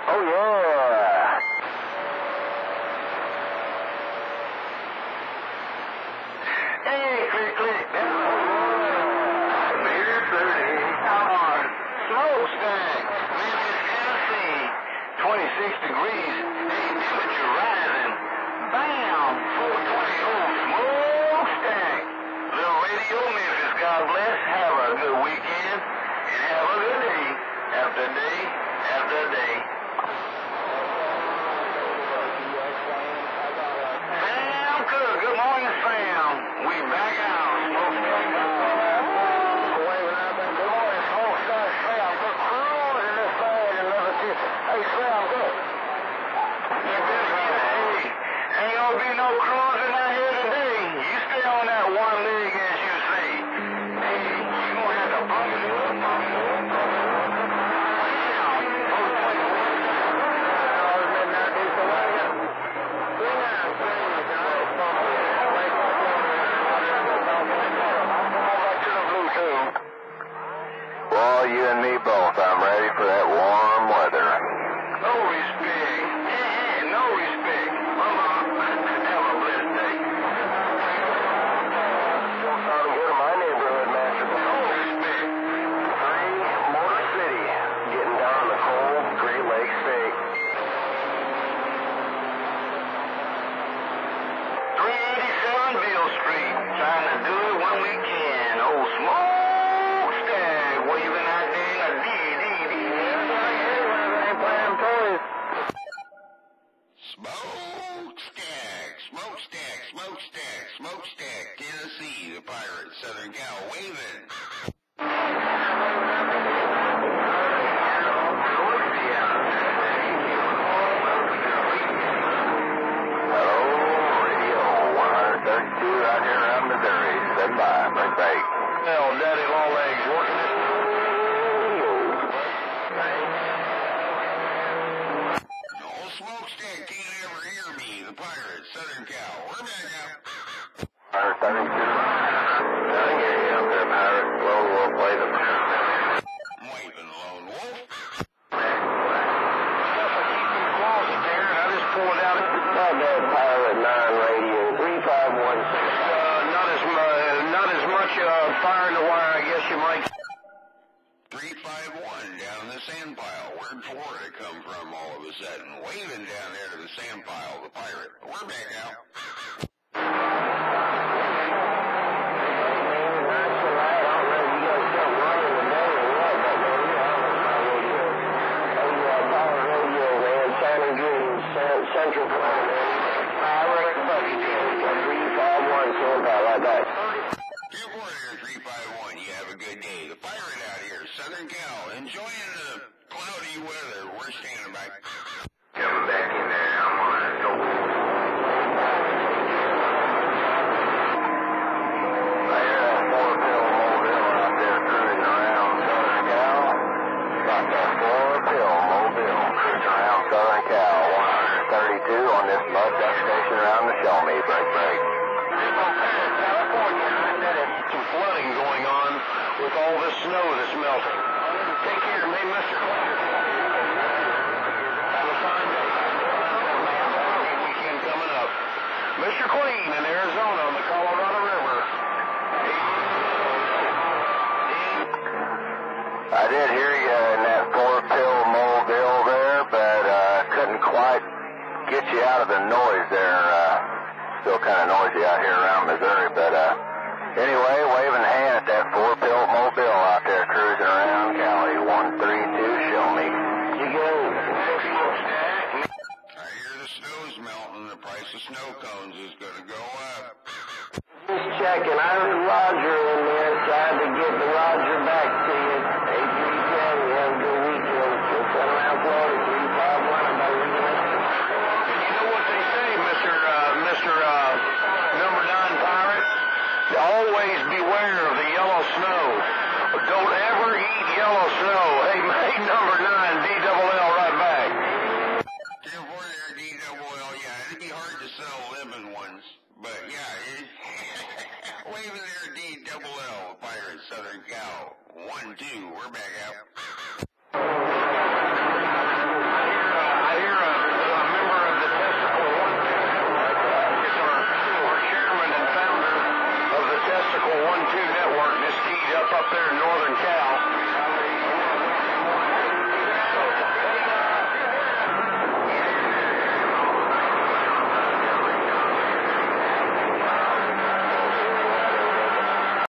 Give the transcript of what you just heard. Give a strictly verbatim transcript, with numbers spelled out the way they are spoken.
Oh, yeah. Hey, click, click. Beer thirty. Come on. SmokeStack. Memphis, Tennessee. twenty-six degrees. Hey, temperature rising. Bam. four twenty. Oh, SmokeStack. Little radio Memphis. God bless. Have a good weekend. And have a good day. After day. After day. Sam Cook. Good morning, Sam. We back out. SmokeStack. Hey, Sam, good. Hey, ain't gonna be no cruising out here today. You stay on that one leg, as you say. Hey, you gonna have to bucket it up. Well, you and me both. I'm ready for that warm weather. No respect. Yeah, no respect. Mama, have a blessed day. Don't try to go to my neighborhood, Master. No respect. Three, Motor City. Getting down the cold Great Lakes State. three eighty-seven Beale Street. Trying to do it when we can. Oh, SmokeStack. Well, you been out there in a D D D. SmokeStack, SmokeStack, SmokeStack, SmokeStack, Tennessee, the pirate, Southern Cal, waving. Hello, radio, one thirty-two out here around Missouri, stand by, break, break. Well, Daddy Longlegs working it. SmokeStack can't ever hear me, the pirate, Southern Cal. We're back out. one thirty-two. I hear you up there, pirate. LoneWolf, play the pirate. I'm waving, LoneWolf. I just pulled out it. Not bad, Pilot nine radio, three five one six. Uh, not as, uh, not as much uh, fire in the wire, I guess you might. three five one down in the sand pile. Where'd Florida come from all of a sudden? Waving down there to the sand pile, the pirate. We're back out. Central Pirate Buggy three five one sand pile like that. Dear Warrior three five one, you have a good day. The pirate out here, Southern Cal, enjoying the cloudy weather. We're standing by. Coming back in there. I'm on it. Go. I hear that four-pill mobile out there cruising around Southern Cal. Got that four-pill mobile cruising around Southern Cal. one thirty-two on this bus station around the Show Me. Break, break. Some flooding going on with all this snow that's melting. Take care of me, Mister Have a fine day. Weekend coming up. Mister Clean in Arizona on the Colorado River. I did hear you in that four-pill mobile there, but uh, couldn't quite get you out of the noise there. Uh, still kind of noisy out here around Missouri, but uh, anyway, waving hand at that four-pill mobile out there cruising around Cali. one three two, show me. You go. I hear the snow's melting. The price of snow cones is going to go up. Just checking. I heard Roger in there. Tried to get the Roger back to you. eight three ten, you have a good weekend. Just send around Florida, three five one. I'm about to read it. You know what they say, Mister Uh, Mister Uh, number nine pirate? Always beware of the yellow snow. Don't ever eat yellow snow. Hey, hey number nine, D L L right back. Dear Warrior, D L L, yeah, it'd be hard to sell living ones, but yeah, it, waving there, D L L, Pirate Southern Cal. One, two, we're back out.